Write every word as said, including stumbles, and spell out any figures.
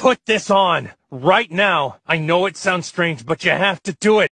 Put this on! Right now! I know it sounds strange, but you have to do it!